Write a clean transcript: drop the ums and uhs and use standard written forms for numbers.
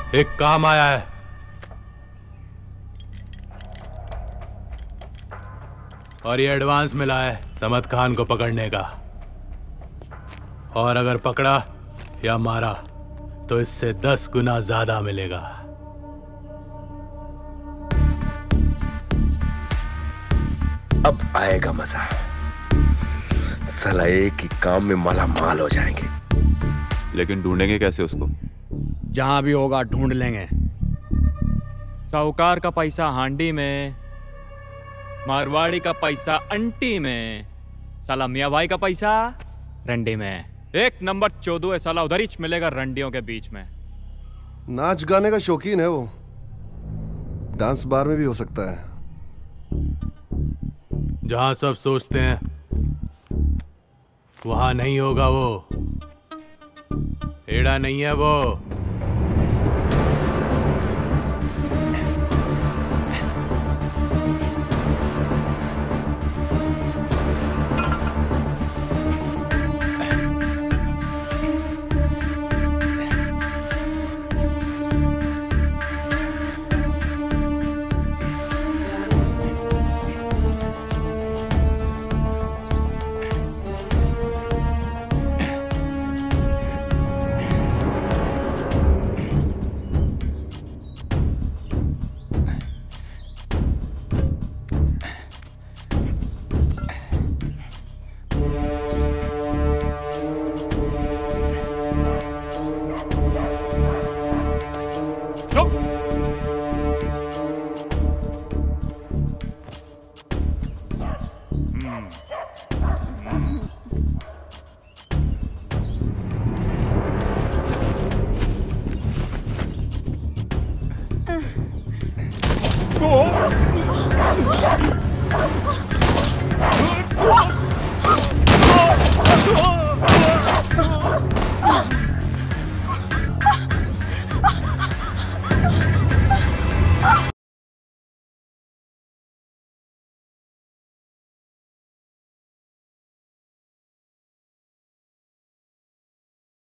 एक काम आया है। और ये एडवांस मिला है समद खान को पकड़ने का। और अगर पकड़ा या मारा तो इससे 10 गुना ज्यादा मिलेगा। अब आएगा मजा। साला एक ही काम में मालामाल हो जाएंगे। लेकिन ढूंढेंगे कैसे उसको? जहां भी होगा ढूंढ लेंगे। साहूकार का पैसा हांडी में, मारवाड़ी का पैसा अंटी में, साला मियाँ भाई का पैसा रंडी में। एक नंबर चोदू है साला, उधर ही मिलेगा रंडियों के बीच में। नाच गाने का शौकीन है वो, डांस बार में भी हो सकता है। जहां सब सोचते हैं वहां नहीं होगा वो। एड़ा नहीं है वो।